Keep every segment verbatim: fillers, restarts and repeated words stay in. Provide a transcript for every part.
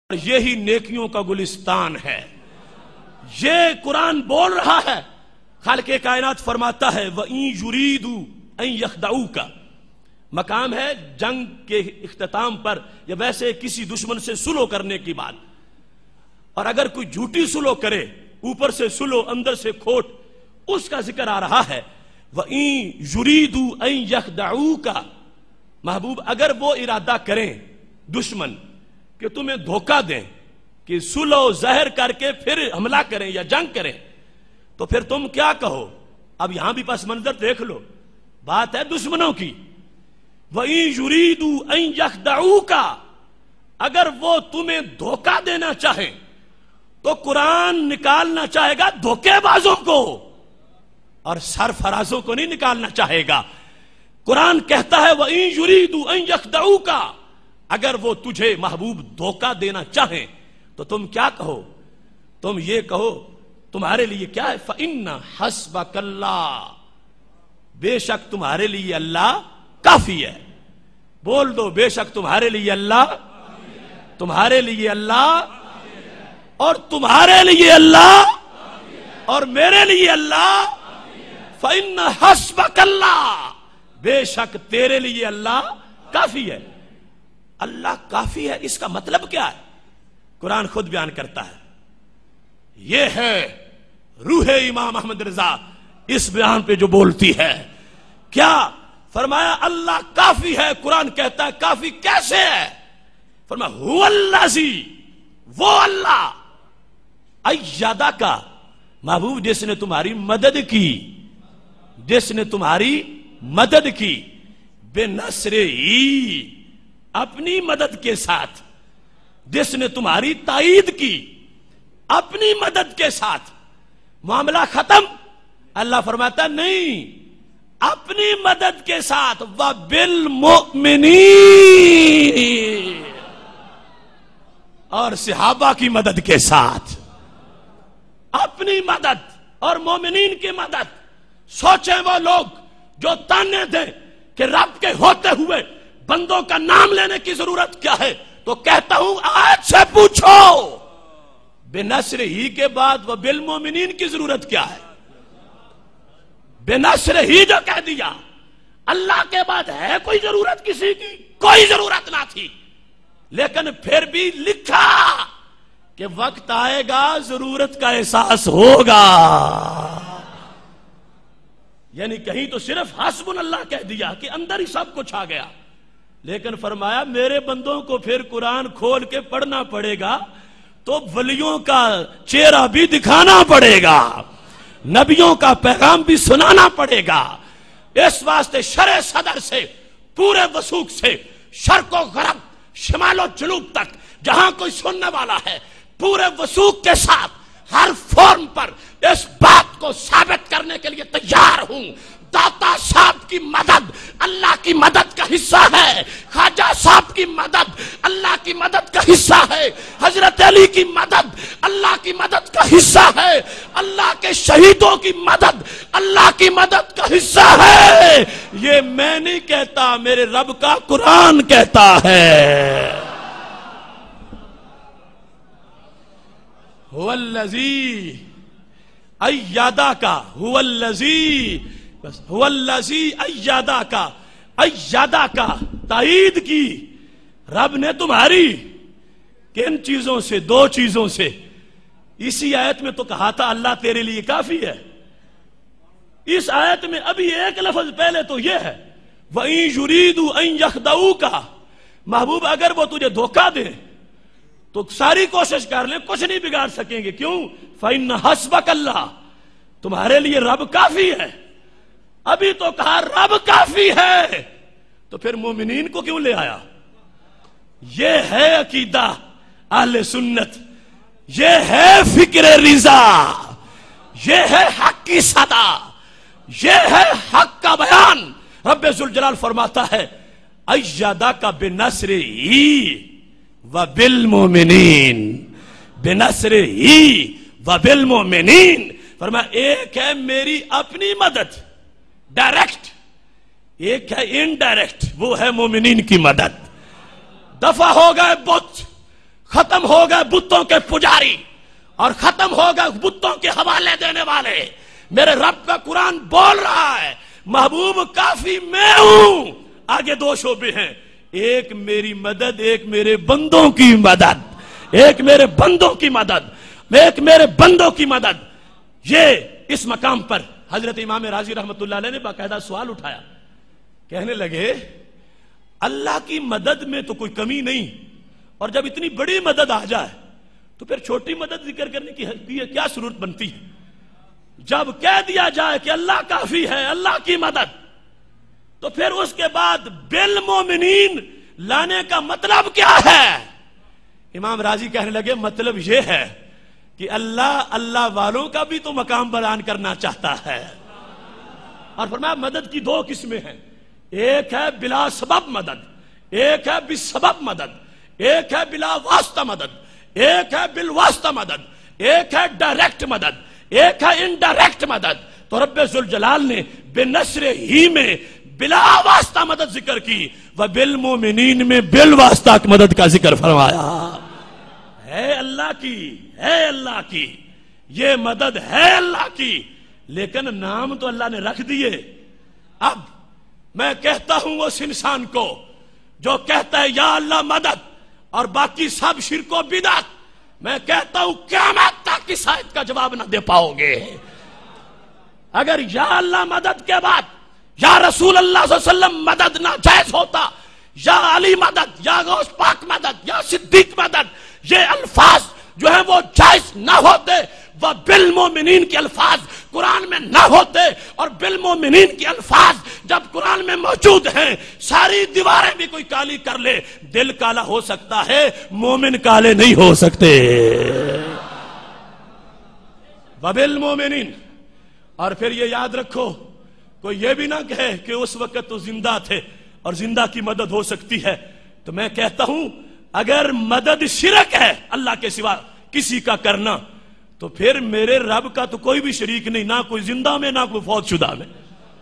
یہی نیکیوں کا گلستان ہے۔ یہ قرآن بول رہا ہے، خالق کائنات فرماتا ہے وَإِن يُرِيدُوا أَن يَخْدَعُوكَ۔ مقام ہے جنگ کے اختتام پر یا ویسے کسی دشمن سے سلو کرنے کی بات، اور اگر کوئی جھوٹی سلو کرے، اوپر سے سلو اندر سے کھوٹ، اس کا ذکر آ رہا ہے وَإِن يُرِيدُوا أَن يَخْدَعُوكَ۔ محبوب اگر وہ ارادہ کریں دشمن کہ تمہیں دھوکہ دیں، کہ سلو زہر کر کے پھر حملہ کریں یا جنگ کریں، تو پھر تم کیا کہو؟ اب یہاں بھی پس منظر دیکھ لو، بات ہے دشمنوں کی۔ وَإِن يُرِيدُوا أَن يَخْدَعُوكَ، اگر وہ تمہیں دھوکہ دینا چاہیں تو قرآن نکالنا چاہے گا دھوکے بازوں کو، اور سرفرازوں کو نہیں نکالنا چاہے گا۔ قرآن کہتا ہے وَإِن يُرِيدُوا أَن يَخْدَعُوكَ، اگر وہ تجھے محبوب دھوکہ دینا چاہیں تو تم کیا کہو؟ تم یہ کہو تمہارے لیے کیا ہے؟ فَإِنَّ حَسْبَكَ اللَّهُ، بے شک تمہارے لیے اللہ کافی ہے۔ بول دو بے شک تمہارے لیے اللہ، تمہارے لیے اللہ، اور تمہارے لیے اللہ، اور میرے لیے اللہ۔ فَإِنَّ حَسْبَكَ اللَّهُ، بے شک تیرے لیے اللہ کافی ہے۔ اللہ کافی ہے، اس کا مطلب کیا ہے؟ قرآن خود بیان کرتا ہے۔ یہ ہے روح امام احمد رضا اس بیان پہ جو بولتی ہے۔ کیا فرمایا؟ اللہ کافی ہے۔ قرآن کہتا ہے کافی کیسے ہے؟ فرمایا هو الذی، وہ اللہ، ایدہ کا، محبوب جس نے تمہاری مدد کی، جس نے تمہاری مدد کی، بنصر ہی، اپنی مدد کے ساتھ، جس نے تمہاری تائید کی اپنی مدد کے ساتھ۔ معاملہ ختم؟ اللہ فرماتا نہیں، اپنی مدد کے ساتھ، وَبِالْمُؤْمِنِينَ، اور صحابہ کی مدد کے ساتھ۔ اپنی مدد اور مومنین کی مدد۔ سوچیں وہ لوگ جو تانے دیں کہ رب کے ہوتے ہوئے بندوں کا نام لینے کی ضرورت کیا ہے، تو کہتا ہوں آج سے پوچھو بنصر ہی کے بعد وہ بالمومنین کی ضرورت کیا ہے؟ بنصر ہی جو کہہ دیا، اللہ کے بعد ہے کوئی ضرورت کسی کی؟ کوئی ضرورت نہ تھی، لیکن پھر بھی لکھا کہ وقت آئے گا ضرورت کا احساس ہوگا۔ یعنی کہیں تو صرف حسب اللہ کہہ دیا کہ اندر ہی سب کچھ آ گیا، لیکن فرمایا میرے بندوں کو پھر قرآن کھول کے پڑھنا پڑے گا تو ولیوں کا چہرہ بھی دکھانا پڑے گا، نبیوں کا پیغام بھی سنانا پڑے گا۔ اس واسطے شرع صدر سے پورے وثوق سے شرق و غرب، شمال و جنوب تک جہاں کوئی سننے والا ہے، پورے وثوق کے ساتھ ہر فورم پر اس بات کو ثابت کرنے کے لیے تیار ہوں۔ داتا صاحب کی مدد اللہ کی مدد کا حصہ ہے، خواجہ صاحب کی مدد اللہ کی مدد کا حصہ ہے، حضرت علی کی مدد اللہ کی مدد کا حصہ ہے، اللہ کے شہیدوں کی مدد اللہ کی مدد کا حصہ ہے۔ یہ میں نہیں کہتا، میرے رب کا قرآن کہتا ہے۔ هو الذی ایدہ کا، هو الذی، بس هو الذی ایدہ کا، ایدہ کا تائید کی رب نے تمہاری کن چیزوں سے؟ دو چیزوں سے۔ اسی آیت میں تو کہا تھا اللہ تیرے لیے کافی ہے۔ اس آیت میں ابھی ایک لفظ پہلے تو یہ ہے وَإِن يُرِيدُوا أَن يَخْدَعُوكَ، محبوب اگر وہ تجھے دھوکہ دیں تو ساری کوشش کر لیں، کچھ نہیں بگاڑ سکیں گے۔ کیوں؟ فَإِنَّ حَسْبَكَ اللَّهُ، تمہارے لیے رب کافی ہے۔ ابھی تو کہا رب کافی ہے، تو پھر مومنین کو کیوں لے آیا؟ یہ ہے عقیدہ اہل سنت، یہ ہے فکر رضا، یہ ہے حق کی صدا، یہ ہے حق کا بیان۔ رب ذوالجلال فرماتا ہے ایدہ کا بنصر ہی وبالمؤمنین، بنصر ہی وبالمؤمنین۔ فرمایا ایک ہے میری اپنی مدد ڈائریکٹ، ایک ہے انڈائریکٹ، وہ ہے مومنین کی مدد۔ دفع ہو گئے بت، ختم ہو گئے بتوں کے پجاری اور ختم ہو گئے بتوں کے حوالے دینے والے. میرے رب کا قرآن بول رہا ہے محبوب کافی میں ہوں. آگے دو شعبے ہیں، ایک میری مدد، ایک میرے بندوں کی مدد. ایک میرے بندوں کی مدد ایک میرے بندوں کی مدد. یہ اس مقام پر حضرت امام راضی رحمت اللہ علیہ نے باقاعدہ سوال اٹھایا. کہنے لگے اللہ کی مدد میں تو کوئی کمی نہیں، اور جب اتنی بڑی مدد آ جائے تو پھر چھوٹی مدد ذکر کرنے کی کیا ضرورت بنتی ہے؟ جب کہہ دیا جائے کہ اللہ کافی ہے، اللہ کی مدد، تو پھر اس کے بعد بالمومنین لانے کا مطلب کیا ہے؟ امام راضی کہنے لگے مطلب یہ ہے کہ اللہ اللہ والوں کا بھی تو مقام بیان کرنا چاہتا ہے. اور فرمایا مدد کی دو قسمیں ہیں، ایک ہے بلا سبب مدد، ایک ہے بسبب مدد، ایک ہے بلا واسطہ مدد، ایک ہے بالواسطہ مدد، ایک ہے ڈائریکٹ مدد، ایک ہے انڈائریکٹ مدد. تو رب ذوالجلال نے بنصر ہی میں بلا واسطہ مدد ذکر کی، وبالمومنین میں بالواسطہ مدد کا ذکر فرمایا. ہے اللہ کی ہے اللہ کی یہ مدد ہے اللہ کی، لیکن نام تو اللہ نے رکھ دیے. اب میں کہتا ہوں اس انسان کو جو کہتا ہے یا اللہ مدد اور باقی سب شرک و بدعت، میں کہتا ہوں قیامت تک اس آیت کا جواب نہ دے پاؤ گے. اگر یا اللہ مدد کے بعد یا رسول اللہ صلی اللہ علیہ وسلم مدد نہ جائز ہوتا، یا علی مدد، یا غوث پاک مدد، یا صدیق مدد، یہ الفاظ جو ہیں وہ جائز نہ ہوتے، وہ بالمومنین کے الفاظ قرآن میں نہ ہوتے، اور بالمومنین کے الفاظ جب قرآن میں موجود ہیں، ساری دیواریں بھی کوئی کالی کر لے، دل کالا ہو سکتا ہے، مومن کالے نہیں ہو سکتے. وبالمومنین. اور پھر یہ یاد رکھو، کوئی یہ بھی نہ کہے کہ اس وقت تو زندہ تھے اور زندہ کی مدد ہو سکتی ہے. تو میں کہتا ہوں اگر مدد شرک ہے اللہ کے سوا کسی کا کرنا، تو پھر میرے رب کا تو کوئی بھی شریک نہیں، نہ کوئی زندہ میں نہ کوئی فوت شدہ میں.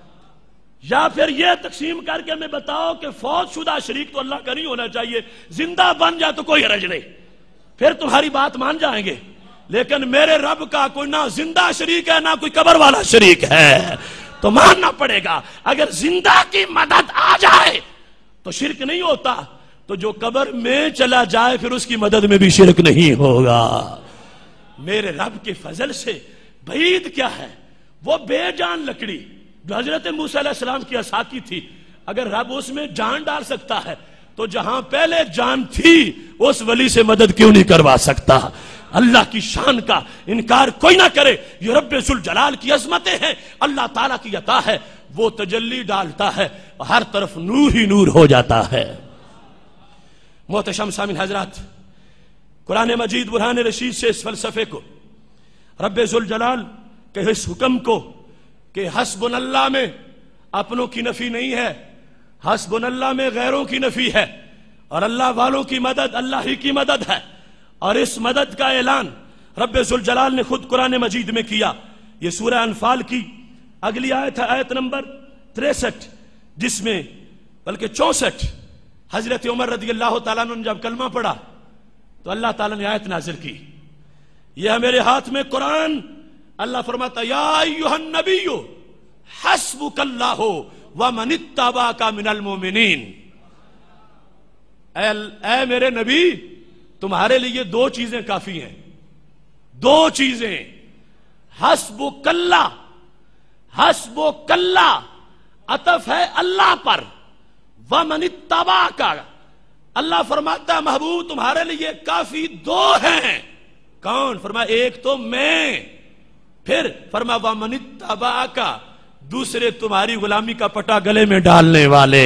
یا پھر یہ تقسیم کر کے میں بتاؤ کہ فوت شدہ شریک تو اللہ کا نہیں ہونا چاہیے، زندہ بن جائے تو کوئی حرج نہیں، پھر تمہاری بات مان جائیں گے. لیکن میرے رب کا کوئی نہ زندہ شریک ہے نہ کوئی قبر والا شریک ہے، تو ماننا پڑے گا. اگر زندہ کی مدد آ جائے تو شرک نہیں ہوتا، تو جو قبر میں چلا جائے پھر اس کی مدد میں بھی شرک نہیں ہوگا. میرے رب کے فضل سے بعید کیا ہے، وہ بے جان لکڑی جو حضرت موسیٰ علیہ السلام کی عصا کی تھی، اگر رب اس میں جان ڈال سکتا ہے تو جہاں پہلے جان تھی اس ولی سے مدد کیوں نہیں کروا سکتا؟ اللہ کی شان کا انکار کوئی نہ کرے، یہ رب ذوالجلال کی عظمتیں ہیں، اللہ تعالیٰ کی عطا ہے، وہ تجلی ڈالتا ہے ہر طرف نور ہی نور ہو جاتا ہے. محتشم سامعین حضرات، قرآن مجید برہان رشید سے اس فلسفے کو، رب ذوالجلال کے اس حکم کو کہ حسبن اللہ میں اپنوں کی نفی نہیں ہے، حسبن اللہ میں غیروں کی نفی ہے، اور اللہ والوں کی مدد اللہ ہی کی مدد ہے. اور اس مدد کا اعلان رب ذوالجلال نے خود قرآن مجید میں کیا. یہ سورہ انفال کی اگلی آیت ہے، آیت نمبر تریسٹھ، جس میں بلکہ چونسٹھ، حضرت عمر رضی اللہ تعالیٰ عنہ نے جب کلمہ پڑھا تو اللہ تعالیٰ نے آیت نازل کی. یہ ہے میرے ہاتھ میں قرآن. اللہ فرماتا یا ایھا النبی حسبک اللہ ومن اتبعک من المؤمنین. اے, اے میرے نبی تمہارے لیے دو چیزیں کافی ہیں، دو چیزیں. حسبک اللہ، حسبک اللہ عطف ہے اللہ پر، ومن اتبعک اللہ فرماتا ہے محبوب تمہارے لیے کافی دو ہیں. کون؟ فرمایا ایک تو میں، پھر فرمایا ومن اتبعک دوسرے تمہاری غلامی کا پٹا گلے میں ڈالنے والے.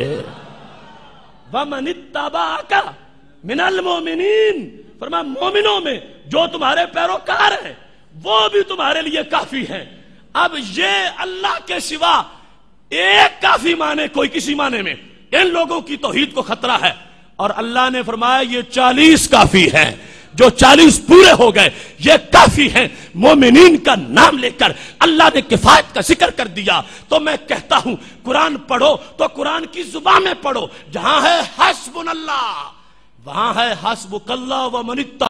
ومن اتبعک من المؤمنین، فرمایا مومنوں میں جو تمہارے پیروکار ہیں وہ بھی تمہارے لیے کافی ہیں. اب یہ اللہ کے سوا ایک کافی مانے کوئی کسی مانے میں، ان لوگوں کی توحید کو خطرہ ہے. اور اللہ نے فرمایا یہ چالیس کافی ہیں، جو چالیس پورے ہو گئے یہ کافی ہیں. مومنین کا نام لے کر اللہ نے کفایت کا ذکر کر دیا. تو میں کہتا ہوں قرآن پڑھو تو قرآن کی زبان میں پڑھو، جہاں ہے حسبن اللہ وہاں ہے حسبک اللہ و من اتبعک